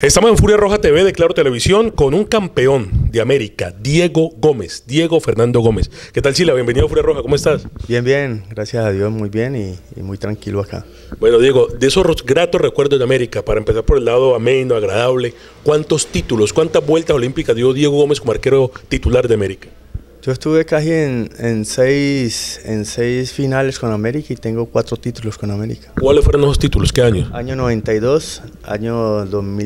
Estamos en Furia Roja TV de Claro Televisión con un campeón de América, Diego Gómez, Diego Fernando Gómez. ¿Qué tal, Chila? Bienvenido a Furia Roja, ¿cómo estás? Bien, bien, gracias a Dios, muy bien y muy tranquilo acá. Bueno, Diego, de esos gratos recuerdos de América, para empezar por el lado ameno, agradable, ¿cuántos títulos, cuántas vueltas olímpicas dio Diego Gómez como arquero titular de América? Yo estuve casi en seis finales con América y tengo 4 títulos con América. ¿Cuáles fueron esos títulos? ¿Qué año? Año 92, año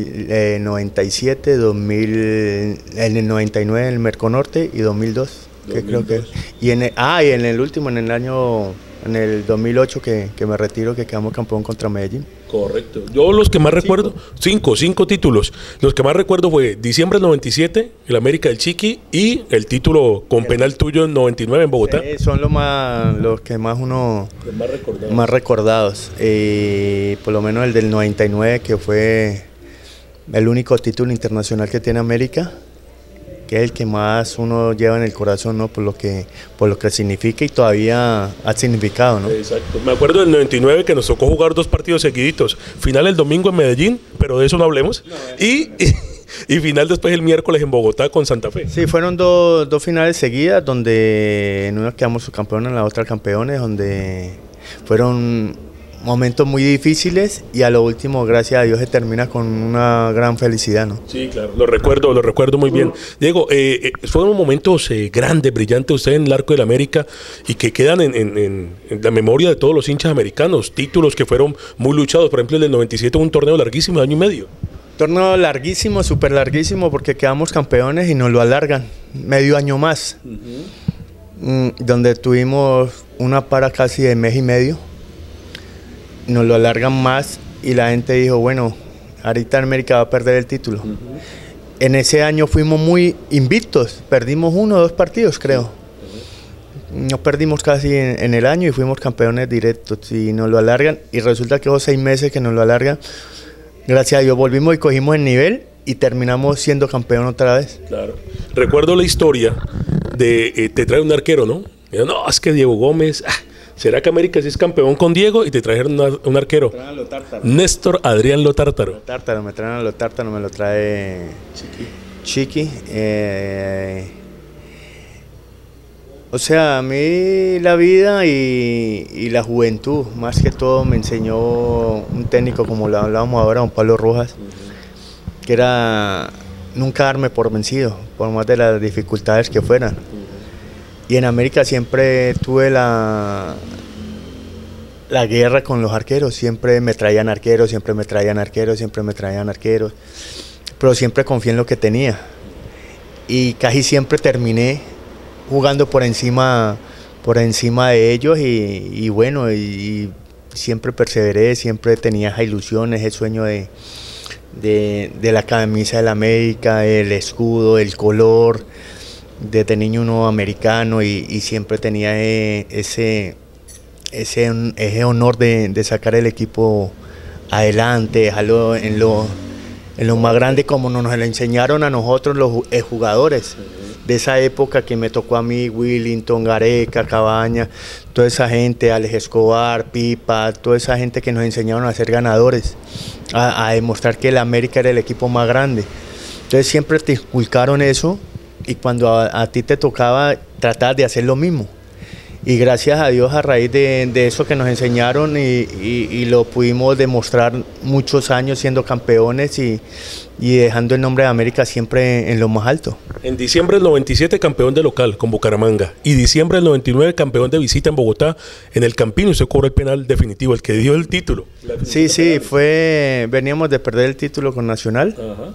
97, 2000, en el 99 en el Merconorte y 2002. Que creo que, y en el último, en el 2008 que me retiro, que quedamos campeón contra Medellín. Correcto. Yo los que más recuerdo, cinco títulos. Los que más recuerdo fue diciembre del 97, el América del Chiqui, y el título con penal tuyo en 99 en Bogotá. Son los que más más recordados. Por lo menos el del 99, que fue el único título internacional que tiene América, que es el que más uno lleva en el corazón, ¿no? Por lo que significa y todavía ha significado, ¿no? Exacto. Me acuerdo del 99 que nos tocó jugar 2 partidos seguiditos. Final el domingo en Medellín, pero de eso no hablemos. Y final después el miércoles en Bogotá con Santa Fe. Sí, fueron dos finales seguidas, donde en una quedamos subcampeones, en la otra campeones, donde fueron momentos muy difíciles y a lo último, gracias a Dios, se termina con una gran felicidad, ¿no? Sí, claro, lo recuerdo muy bien. Diego, fueron momentos grandes, brillantes ustedes en el Arco del América y que quedan en la memoria de todos los hinchas americanos, títulos que fueron muy luchados. Por ejemplo, el del 97 un torneo larguísimo de año y medio. Torneo larguísimo, súper larguísimo, porque quedamos campeones y nos lo alargan, medio año más, donde tuvimos una para casi de mes y medio. Nos lo alargan más y la gente dijo, bueno, ahorita América va a perder el título. En ese año fuimos muy invictos, perdimos 1 o 2 partidos, creo. No perdimos casi en el año y fuimos campeones directos y nos lo alargan y resulta que esos 6 meses que nos lo alargan, gracias a Dios volvimos y cogimos el nivel y terminamos siendo campeón otra vez. Claro. Recuerdo la historia de te trae un arquero, ¿no? No, es que Diego Gómez... ¿Será que América sí es campeón con Diego y te trajeron un arquero? Néstor Adrián Lotártaro. Me traen a Lotártaro, me lo trae Chiqui. O sea, a mí la vida y la juventud, más que todo, me enseñó un técnico, como lo hablábamos ahora, don Pablo Rojas, que era nunca darme por vencido, por más de las dificultades que fueran. Y en América siempre tuve la guerra con los arqueros, siempre me traían arqueros, pero siempre confié en lo que tenía. Y casi siempre terminé jugando por encima de ellos y bueno, y siempre perseveré, siempre tenía esa ilusión, ese sueño de la camisa de la América, el escudo, el color. Desde niño uno americano y siempre tenía ese honor de sacar el equipo adelante, dejarlo en lo más grande, como nos lo enseñaron a nosotros los jugadores de esa época que me tocó a mí, Willington, Gareca, Cabaña, toda esa gente, Alex Escobar, Pipa, toda esa gente que nos enseñaron a ser ganadores, a demostrar que el América era el equipo más grande. Entonces siempre te inculcaron eso. Y cuando a ti te tocaba, tratar de hacer lo mismo. Y gracias a Dios, a raíz de eso que nos enseñaron y lo pudimos demostrar muchos años siendo campeones y dejando el nombre de América siempre en lo más alto. En diciembre del 97 campeón de local con Bucaramanga y diciembre del 99 campeón de visita en Bogotá en el Campín, y se cobró el penal definitivo, el que dio el título. Sí, veníamos de perder el título con Nacional. Ajá.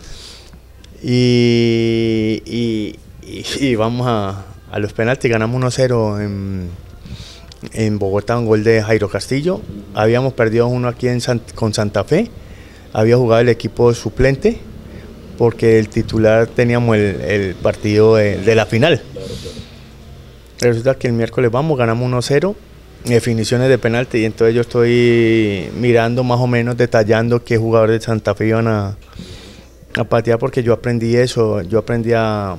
Y vamos a los penaltis, ganamos 1-0 en Bogotá, un gol de Jairo Castillo. Habíamos perdido 1 aquí con Santa Fe, había jugado el equipo suplente porque el titular teníamos el partido de la final. Resulta que el miércoles ganamos 1-0, definiciones de penalti, y entonces yo estoy mirando más o menos, detallando qué jugadores de Santa Fe iban a patear, porque yo aprendí eso, yo aprendí a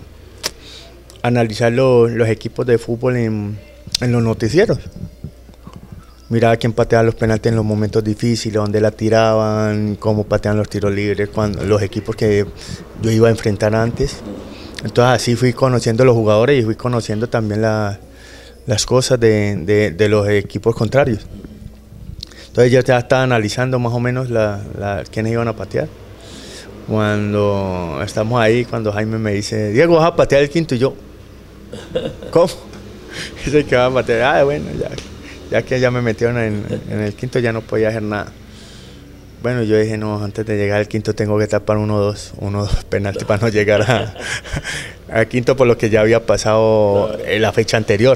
analizar los equipos de fútbol en los noticieros. miraba quién pateaba los penaltis en los momentos difíciles, dónde la tiraban, cómo pateaban los tiros libres, cuando, los equipos que yo iba a enfrentar antes. Entonces así fui conociendo los jugadores y fui conociendo también las cosas de los equipos contrarios. Entonces yo ya estaba analizando más o menos quiénes iban a patear. Cuando estamos ahí, cuando Jaime me dice, Diego, vas a patear el quinto, y yo, ¿cómo? Dice que va a patear, bueno, ya que ya me metieron en el quinto, ya no podía hacer nada. Bueno, yo dije, no, antes de llegar al quinto tengo que tapar uno o dos penaltis para no llegar al quinto, por lo que ya había pasado en la fecha anterior.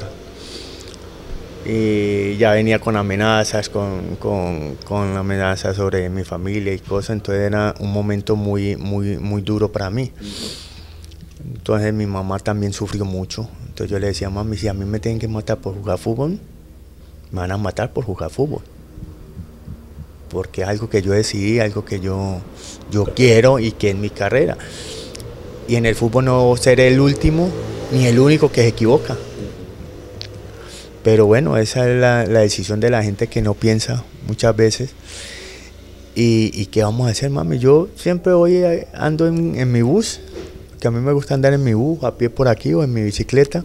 Y ya venía con amenazas, con amenazas sobre mi familia y cosas, entonces era un momento muy duro para mí. Entonces mi mamá también sufrió mucho, entonces yo le decía, mami, si a mí me tienen que matar por jugar fútbol, me van a matar por jugar fútbol. Porque es algo que yo decidí, algo que yo quiero y que es mi carrera. Y en el fútbol no seré el último ni el único que se equivoca. Pero bueno, esa es la decisión de la gente que no piensa muchas veces. ¿Y qué vamos a hacer, mami? Yo siempre ando en mi bus, que a mí me gusta andar en mi bus, a pie por aquí o en mi bicicleta.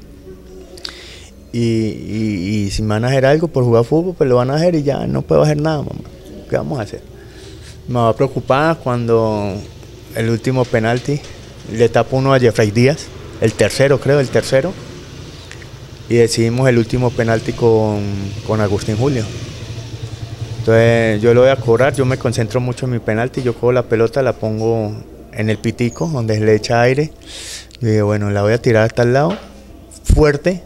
Y si me van a hacer algo por jugar fútbol, pues lo van a hacer y ya no puedo hacer nada, mamá. ¿Qué vamos a hacer? Me va a preocupar cuando el último penalti le tapo uno a Jeffrey Díaz, el tercero, y decidimos el último penalti con Agustín Julio. Entonces yo lo voy a cobrar, yo me concentro mucho en mi penalti, yo cojo la pelota, la pongo en el pitico, donde le echa aire, y digo, bueno, la voy a tirar hasta el lado, fuerte,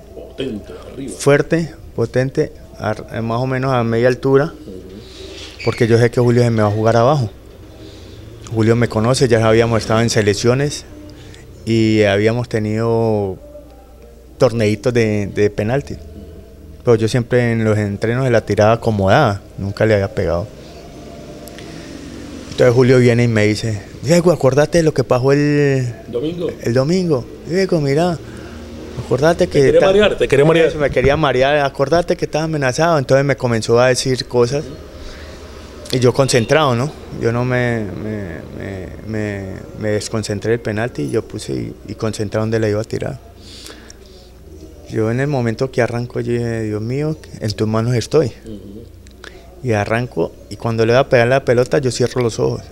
potente, más o menos a media altura, porque yo sé que Julio se me va a jugar abajo. Julio me conoce, ya habíamos estado en selecciones y habíamos tenido torneitos de penalti. Pero yo siempre en los entrenos de la tiraba acomodada, nunca le había pegado. Entonces Julio viene y me dice, Diego, acuérdate de lo que pasó el domingo. Diego, mira, acordate que... Te quería marear. Me quería marear, acordate que estaba amenazado. Entonces me comenzó a decir cosas y yo concentrado, ¿no? Yo no me desconcentré del penalti y yo puse y concentrado donde le iba a tirar. Yo en el momento que arranco, yo dije, Dios mío, en tus manos estoy. Y arranco, y cuando le voy a pegar la pelota, yo cierro los ojos.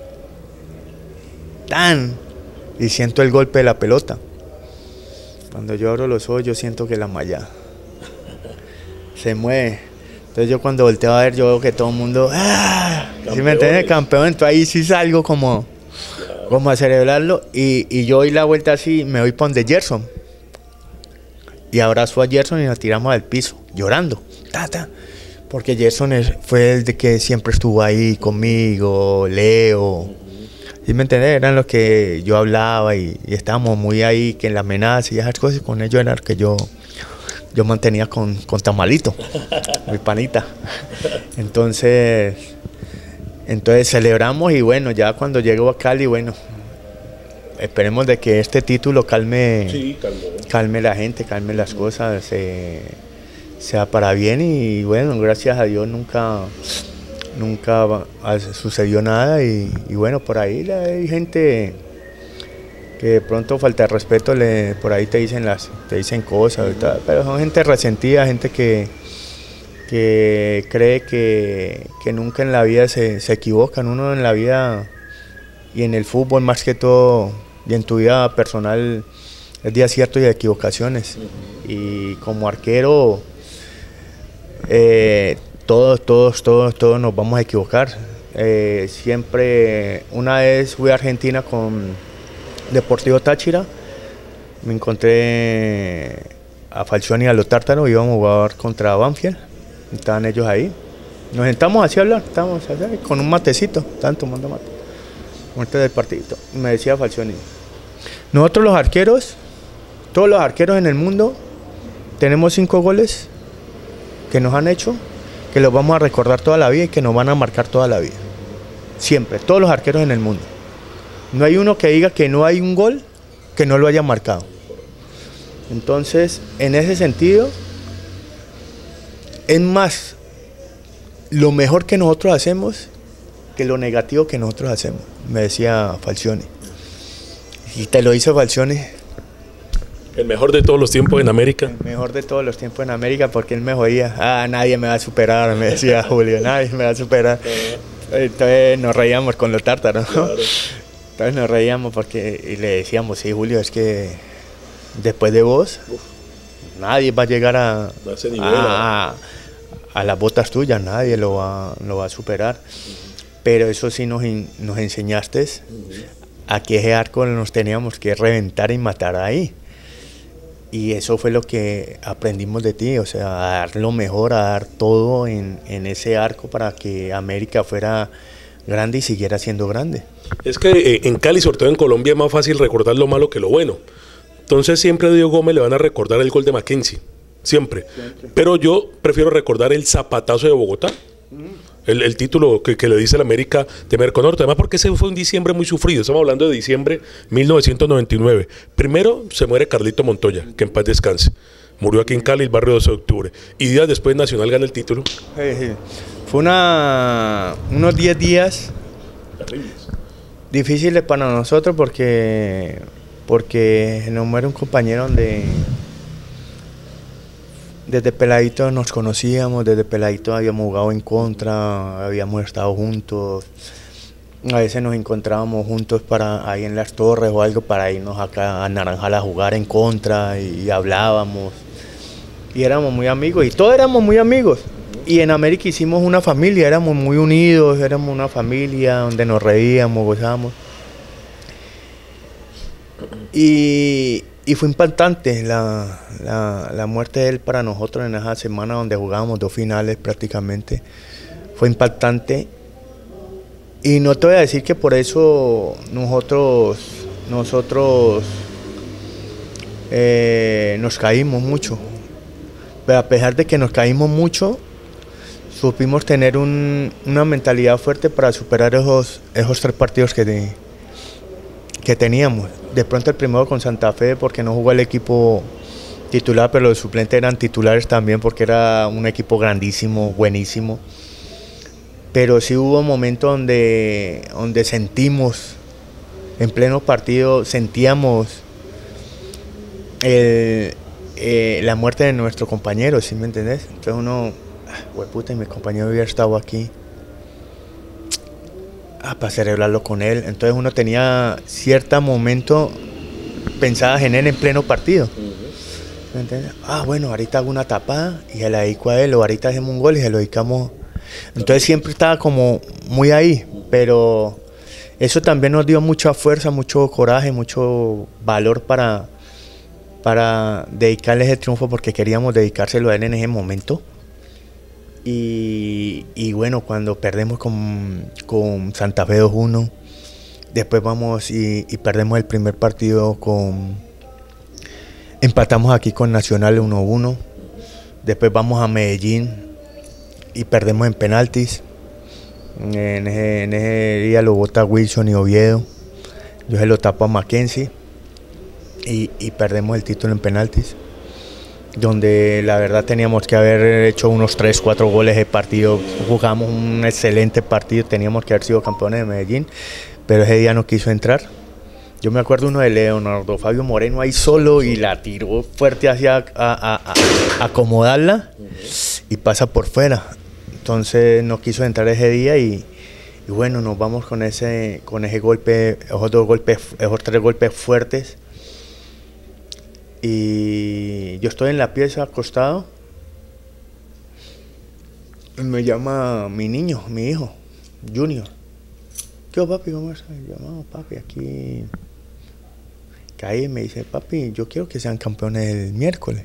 ¡Tan! Y siento el golpe de la pelota. Cuando yo abro los ojos, yo siento que la malla se mueve. Entonces yo cuando volteo a ver, yo veo que todo el mundo, ¡ah! Si me entiendes, campeón, entonces ahí sí salgo como a celebrarlo. Y yo doy la vuelta así, me voy para donde Gerson. Y abrazo a Gerson y nos tiramos al piso, llorando. Porque Gerson fue el de que siempre estuvo ahí conmigo, Leo. ¿Sí me entiendes? Eran los que yo hablaba y estábamos muy ahí, que en la amenaza y esas cosas, con ellos era que yo mantenía con Tamalito, mi panita. Entonces celebramos y bueno, ya cuando llego a Cali, bueno, esperemos de que este título calme la gente, calme las cosas, sea para bien y bueno, gracias a Dios nunca sucedió nada y bueno, por ahí hay gente que de pronto falta de respeto, por ahí te dicen cosas y tal, pero son gente resentida, gente que cree que nunca en la vida se equivocan. Uno en la vida y en el fútbol más que todo y en tu vida personal es de aciertos y de equivocaciones. Y como arquero todos nos vamos a equivocar. Siempre, una vez fui a Argentina con Deportivo Táchira, me encontré a Falcioni y a Los Tártaros, íbamos a jugar contra Banfield, estaban ellos ahí. Nos sentamos así a hablar, estábamos allá, con un matecito, estaban tomando mate, antes del partidito. Y me decía Falcioni, nosotros los arqueros, todos los arqueros en el mundo, tenemos 5 goles que nos han hecho, que los vamos a recordar toda la vida y que nos van a marcar toda la vida. Siempre, todos los arqueros en el mundo. No hay uno que diga que no hay un gol que no lo haya marcado. Entonces, en ese sentido, es más lo mejor que nosotros hacemos que lo negativo que nosotros hacemos, me decía Falcioni. Y te lo hizo Falcioni. El mejor de todos los tiempos en América. El mejor de todos los tiempos en América, porque él me jodía. Nadie me va a superar, me decía Julio, nadie me va a superar. Entonces nos reíamos con los tártaros, ¿no? Claro. Entonces nos reíamos porque y le decíamos, sí, Julio, es que después de vos, nadie va a llegar a las botas tuyas, nadie lo va a superar. Pero eso sí nos enseñaste a que ese arco nos teníamos que reventar y matar ahí. Y eso fue lo que aprendimos de ti, o sea, a dar lo mejor, a dar todo en ese arco para que América fuera grande y siguiera siendo grande. Es que en Cali, sobre todo en Colombia, es más fácil recordar lo malo que lo bueno. Entonces siempre a Diego Gómez le van a recordar el gol de Mackenzie, siempre. Pero yo prefiero recordar el zapatazo de Bogotá. El título que le dice el América de Merconorte, además porque ese fue un diciembre muy sufrido, estamos hablando de diciembre 1999. Primero se muere Carlito Montoya, que en paz descanse. Murió aquí en Cali, el barrio 12 de octubre. Y días después Nacional gana el título. Fue unos 10 días difíciles para nosotros porque nos muere un compañero donde desde peladito nos conocíamos, desde peladito habíamos jugado en contra, habíamos estado juntos, a veces nos encontrábamos juntos ahí en las torres o algo para irnos acá a Naranjal a jugar en contra y hablábamos y éramos muy amigos y todos éramos muy amigos y en América hicimos una familia, éramos muy unidos, éramos una familia donde nos reíamos, gozábamos y fue impactante la muerte de él para nosotros en esa semana donde jugábamos 2 finales prácticamente. Fue impactante. Y no te voy a decir que por eso nosotros nos caímos mucho. Pero a pesar de que nos caímos mucho, supimos tener una mentalidad fuerte para superar esos 3 partidos que teníamos. De pronto el primero con Santa Fe porque no jugó el equipo titular, pero los suplentes eran titulares también porque era un equipo grandísimo, buenísimo. Pero sí hubo momentos donde sentimos, en pleno partido, sentíamos la muerte de nuestro compañero, ¿sí me entendés? Entonces uno, hueputa, y mi compañero hubiera estado aquí. Para celebrarlo con él. Entonces uno tenía cierto momento pensadas en él en pleno partido. ¿Me entiendes? Bueno, ahorita hago una tapada y se la dedico a él, o ahorita hacemos un gol y se lo dedicamos. Entonces siempre estaba como muy ahí, pero eso también nos dio mucha fuerza, mucho coraje, mucho valor para dedicarle ese triunfo porque queríamos dedicárselo a él en ese momento. Y bueno, cuando perdemos con Santa Fe 2-1, después vamos y perdemos el primer partido empatamos aquí con Nacional 1-1, después vamos a Medellín y perdemos en penaltis. En ese día lo bota Wilson y Oviedo, yo se lo tapo a Mackenzie y perdemos el título en penaltis, donde la verdad teníamos que haber hecho unos 3-4 goles de partido. Jugamos un excelente partido, teníamos que haber sido campeones de Medellín, pero ese día no quiso entrar. Yo me acuerdo uno de Leonardo Fabio Moreno ahí solo y la tiró fuerte hacia a acomodarla y pasa por fuera. Entonces no quiso entrar ese día y bueno, nos vamos con ese golpe, esos 3 golpes fuertes. Y yo estoy en la pieza acostado y me llama mi hijo, Junior. ¿Qué papi? ¿Cómo estás? Yo, no, papi, aquí caí y me dice, papi, yo quiero que sean campeones el miércoles.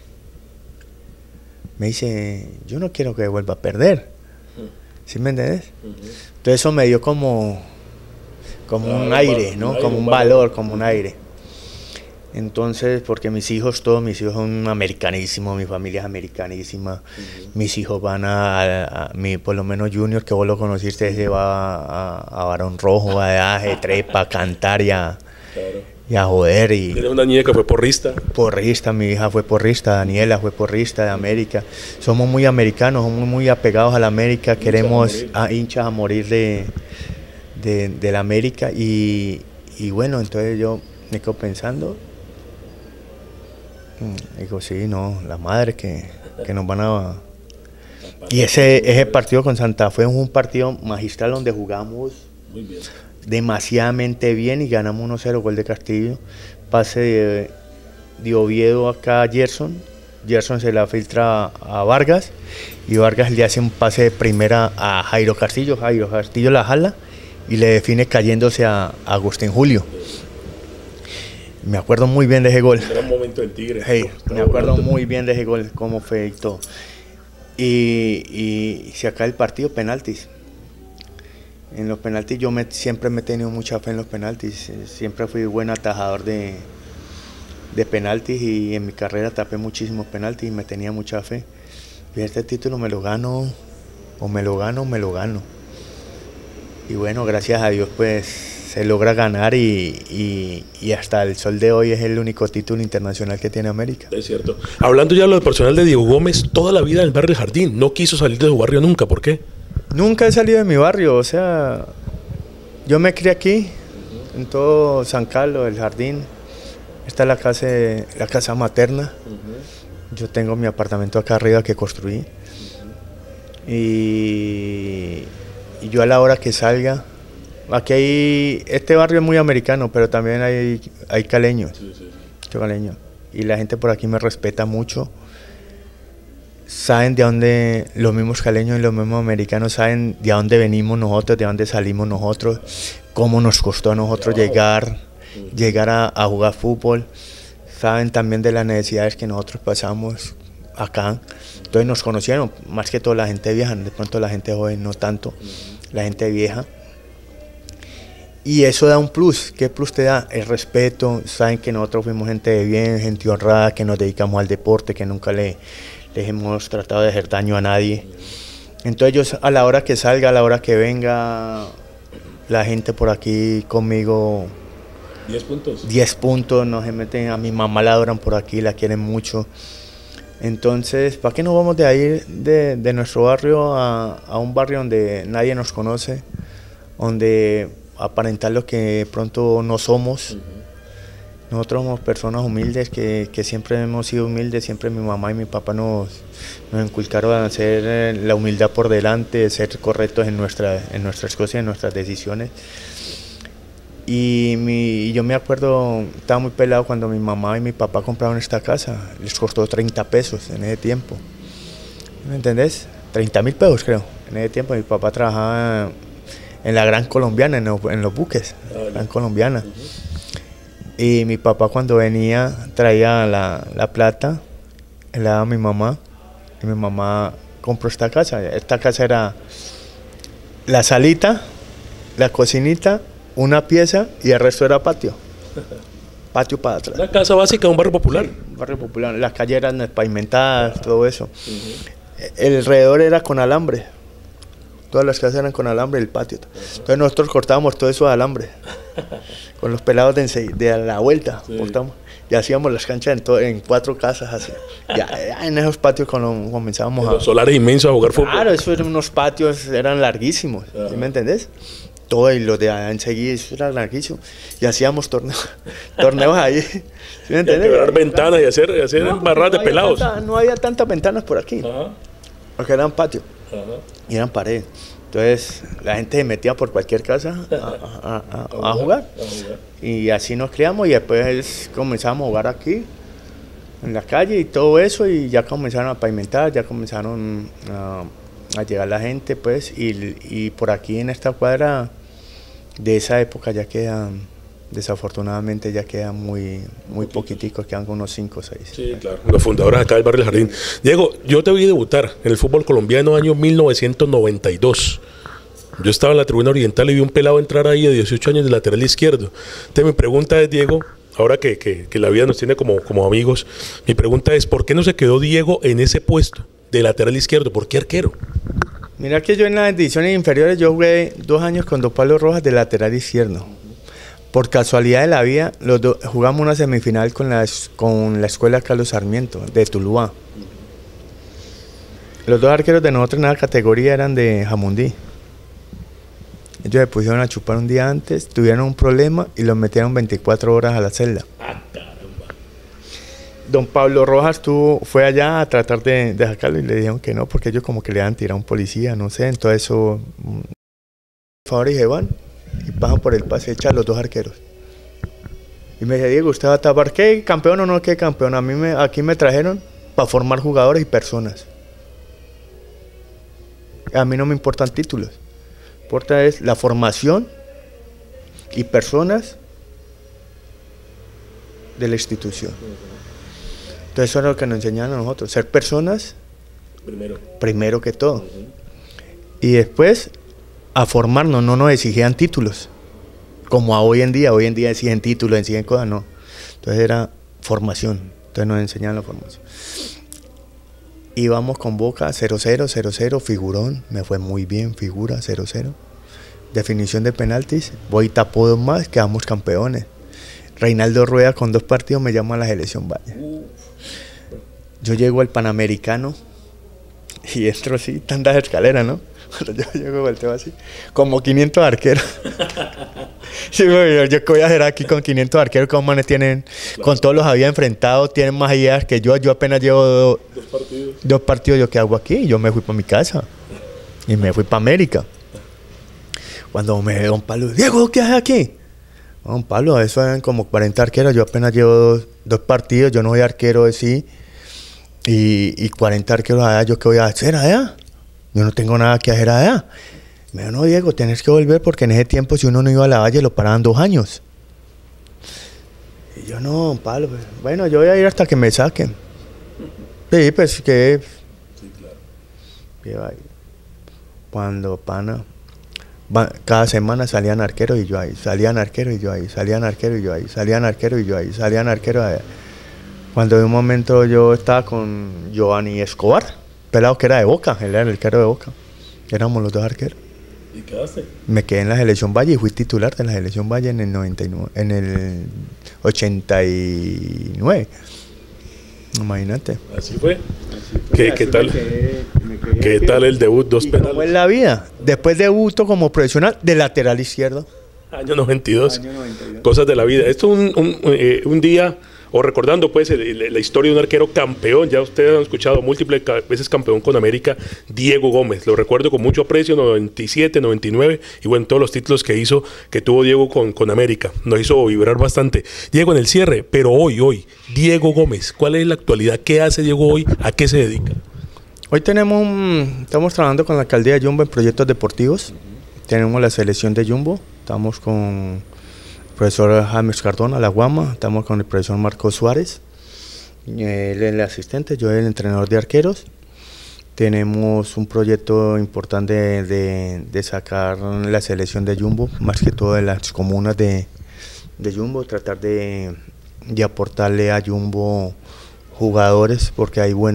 Me dice, yo no quiero que vuelva a perder. ¿Sí me entiendes? Entonces eso me dio como un aire, ¿no? Como un valor, como un aire. Entonces, porque todos mis hijos son americanísimos, mi familia es americanísima, mis hijos van por lo menos Junior, que vos lo conociste, se va a Barón Rojo, a Trepa, a cantar a joder. Y ¿Tiene una niña que fue porrista? Porrista, mi hija fue porrista, Daniela fue porrista de América. Somos muy americanos, somos muy apegados a la América, queremos hinchas a morir de la América. Y bueno, entonces yo me quedo pensando, digo, sí, no, la madre que nos van a... Y ese partido con Santa Fe es un partido magistral donde jugamos muy bien, demasiadamente bien y ganamos 1-0, gol de Castillo. Pase de Oviedo acá a Gerson se la filtra a Vargas y Vargas le hace un pase de primera a Jairo Castillo la jala y le define cayéndose a Agustín Julio. Me acuerdo muy bien de ese gol. Era un momento del Tigre. Hey, me acuerdo muy bien de ese gol, cómo fue y todo. Y se acaba el partido, penaltis. En los penaltis siempre me he tenido mucha fe en los penaltis. Siempre fui buen atajador de penaltis y en mi carrera tapé muchísimos penaltis y me tenía mucha fe. Y este título me lo gano, o me lo gano. Y bueno, gracias a Dios pues se logra ganar y hasta el sol de hoy es el único título internacional que tiene América. Es cierto. Hablando ya de lo personal de Diego Gómez, toda la vida en el barrio del Jardín, no quiso salir de su barrio nunca, ¿por qué? Nunca he salido de mi barrio, o sea, yo me crié aquí, en todo San Carlos, el Jardín. Esta es la casa materna. Yo tengo mi apartamento acá arriba que construí. Y yo a la hora que salga, aquí este barrio es muy americano, pero también hay caleños. Caleños. Y la gente por aquí me respeta mucho. Saben de dónde, los mismos caleños y los mismos americanos saben de dónde venimos nosotros, de dónde salimos nosotros, cómo nos costó a nosotros llegar a jugar fútbol. Saben también de las necesidades que nosotros pasamos acá. Entonces nos conocieron, más que todo la gente vieja, de pronto la gente joven no tanto, la gente vieja. Y eso da un plus. ¿Qué plus te da? El respeto. Saben que nosotros fuimos gente de bien, gente honrada, que nos dedicamos al deporte, que nunca les hemos tratado de hacer daño a nadie. Entonces ellos a la hora que salga, a la hora que venga la gente por aquí conmigo, 10 puntos. 10 puntos, no se meten. A mi mamá la adoran por aquí, la quieren mucho. Entonces, ¿para qué nos vamos de ahí, de nuestro barrio a un barrio donde nadie nos conoce, donde aparentar lo que pronto no somos? Nosotros somos personas humildes que siempre hemos sido humildes, siempre mi mamá y mi papá nos inculcaron a hacer la humildad por delante, ser correctos en nuestras cosas y en nuestras decisiones. Y yo me acuerdo, estaba muy pelado cuando mi mamá y mi papá compraron esta casa, les costó 30 pesos en ese tiempo. ¿Me entendés? 30.000 pesos creo. En ese tiempo mi papá trabajaba en la Gran Colombiana, en los buques, Gran Colombiana. Y mi papá cuando venía traía la plata, le daba a mi mamá, y mi mamá compró esta casa. Esta casa era la salita, la cocinita, una pieza y el resto era patio. Patio para atrás. Una casa básica de un barrio popular. Sí, un barrio popular. Las calles eran pavimentadas, todo eso. El alrededor era con alambre. Todas las casas eran con alambre, el patio. Entonces nosotros cortábamos todo eso de alambre. Con los pelados de la vuelta, cortamos. Y hacíamos las canchas en 4 casas así. Ya en esos patios cuando comenzábamos los solares inmensos a jugar fútbol. Claro, esos eran unos patios, eran larguísimos. ¿Sí me entendés? Todo y los de enseguida, eso era larguísimo. Y hacíamos torneos ahí. ¿Sí me entendés? Y quebrar ventanas y hacer barras de pelados. No había tantas ventanas por aquí. Porque eran patios. Y eran paredes. Entonces la gente se metía por cualquier casa a jugar. Y así nos criamos y después comenzamos a jugar aquí, en la calle y todo eso. Y ya comenzaron a pavimentar, ya comenzaron a llegar la gente, pues. Y por aquí en esta cuadra de esa época ya quedan, desafortunadamente ya quedan muy poquiticos, quedan unos 5 o 6. Sí, claro, los fundadores acá del barrio del Jardín. Diego, yo te vi debutar en el fútbol colombiano año 1992. Yo estaba en la tribuna oriental y vi un pelado entrar ahí de 18 años de lateral izquierdo. Entonces mi pregunta es, Diego, ahora que la vida nos tiene como amigos, mi pregunta es, ¿por qué no se quedó Diego en ese puesto de lateral izquierdo? ¿Por qué arquero? Mira que yo en las ediciones inferiores yo jugué 2 años con Don Pablo Rojas de lateral izquierdo. Por casualidad de la vida, jugamos una semifinal con la escuela Carlos Sarmiento, de Tuluá. Los dos arqueros de nosotros en la categoría eran de Jamundí. Ellos se pusieron a chupar un día antes, tuvieron un problema y los metieron 24 horas a la celda. Don Pablo Rojas fue allá a tratar de sacarlo y le dijeron que no, porque ellos como que le iban a tirar a un policía, no sé. Entonces eso, por favor, y se van y pasan por el pase, echan los dos arqueros. Y me dice, Diego, ¿usted va a tapar qué campeón o no qué campeón? Aquí me trajeron para formar jugadores y personas. A mí no me importan títulos. Importa es la formación y personas de la institución. Entonces eso es lo que nos enseñan a nosotros, ser personas primero que todo. Y después a formarnos, no nos exigían títulos, como a hoy en día exigen títulos, exigen cosas, no. Entonces era formación, entonces nos enseñaban la formación. Íbamos con Boca 0-0, 0-0, figurón, me fue muy bien, figura 0-0. Definición de penaltis, voy y tapo 2 más, quedamos campeones. Reinaldo Rueda con 2 partidos me llama a la selección Valle. Yo llego al Panamericano y entro así, tantas escaleras, ¿no? Cuando yo llego, volteo así, como 500 arqueros. Sí, yo qué voy a hacer aquí con 500 arqueros, ¿cómo manes tienen? Con todos los había enfrentado, tienen más ideas que yo apenas llevo 2 partidos, yo qué hago aquí, yo me fui para mi casa y me fui para América. Cuando me ve don Pablo, Diego, ¿qué haces aquí? Don Pablo, eso eran como 40 arqueros, yo apenas llevo 2 partidos, yo no soy arquero de sí, y 40 arqueros allá, ¿yo qué voy a hacer allá? Yo no tengo nada que hacer allá. Me dijo, no, Diego, tienes que volver porque en ese tiempo si uno no iba a la Valle lo paraban 2 años. Y yo, no, don Pablo, pues, bueno, yo voy a ir hasta que me saquen. Sí, pues que... Sí, claro. Cuando, pana... Cada semana salían arqueros y yo ahí, salían arqueros y yo ahí, salían arqueros y yo ahí, salían arqueros y yo ahí, salían arqueros allá. Cuando de un momento yo estaba con Giovanni Escobar, pelado que era de Boca, él era el arquero de Boca. Éramos los 2 arqueros. ¿Y quedaste? Me quedé en la selección Valle y fui titular de la selección Valle en el 99, en el 89. Imagínate. Así fue. ¿Qué tal? ¿Qué tal el debut? 2 penales. ¿Cómo es la vida? Después debuto como profesional de lateral izquierdo. Año 92. Cosas de la vida. Esto es un día, o recordando pues la historia de un arquero campeón. Ya ustedes han escuchado múltiples veces campeón con América, Diego Gómez. Lo recuerdo con mucho aprecio, 97, 99, y bueno, todos los títulos que tuvo Diego con América. Nos hizo vibrar bastante. Diego, en el cierre, pero hoy, Diego Gómez, ¿cuál es la actualidad? ¿Qué hace Diego hoy? ¿A qué se dedica? Hoy estamos trabajando con la alcaldía de Jumbo en proyectos deportivos. Tenemos la selección de Jumbo, estamos con el profesor James Cardona, La Guama, estamos con el profesor Marcos Suárez, él es el asistente, yo el entrenador de arqueros. Tenemos un proyecto importante de sacar la selección de Jumbo, más que todo de las comunas de Jumbo, tratar de aportarle a Jumbo jugadores, porque hay buen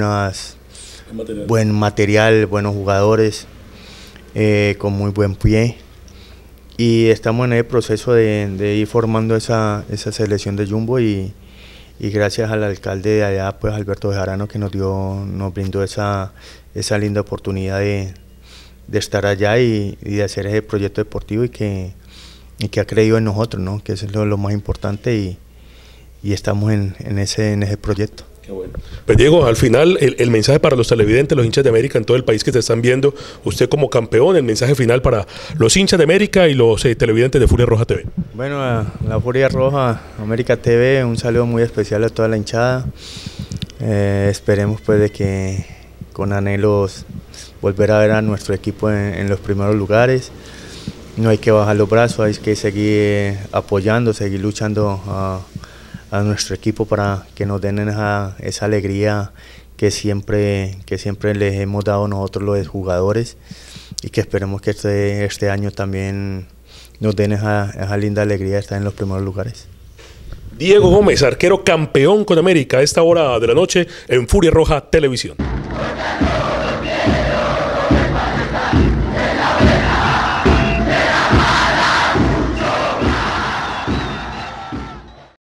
material, buenos jugadores, con muy buen pie, y estamos en el proceso de ir formando esa selección de Jumbo y gracias al alcalde de allá, pues Alberto Bejarano, que nos brindó esa linda oportunidad de estar allá y de hacer ese proyecto deportivo y que ha creído en nosotros, ¿no? Que eso es lo más importante y estamos en ese proyecto. Qué bueno. Pues Diego, al final el mensaje para los televidentes, los hinchas de América en todo el país que te están viendo, usted como campeón, el mensaje final para los hinchas de América y los televidentes de Furia Roja TV. Bueno, a la Furia Roja, América TV, un saludo muy especial a toda la hinchada. Esperemos pues de que con anhelos volver a ver a nuestro equipo en los primeros lugares. No hay que bajar los brazos, hay que seguir apoyando, seguir luchando a nuestro equipo para que nos den esa alegría que siempre les hemos dado nosotros los jugadores, y que esperemos que este año también nos den esa linda alegría de estar en los primeros lugares. Diego Gómez, arquero campeón con América, a esta hora de la noche en Furia Roja Televisión.